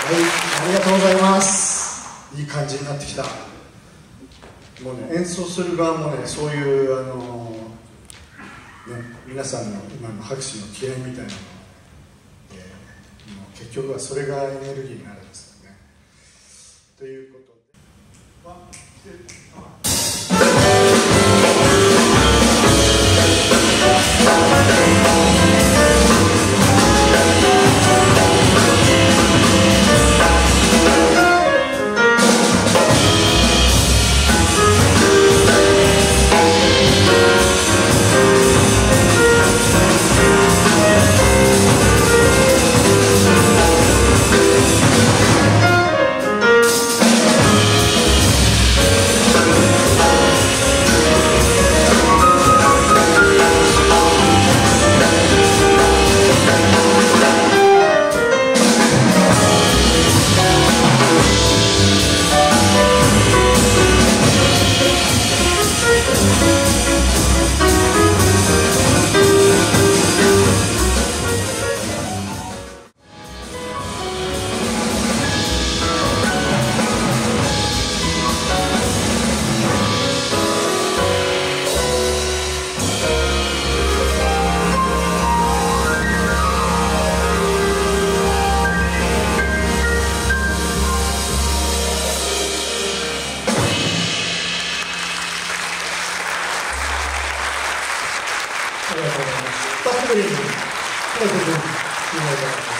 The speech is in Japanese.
ありがとうございます。いい感じになってきた。もうね、演奏する側もね、そういう皆さんの今の拍手の気合みたいなの、もう結局はそれがエネルギーになるんですよね。ということで。ありがとうございます。バックリーに、早く君、お願いします。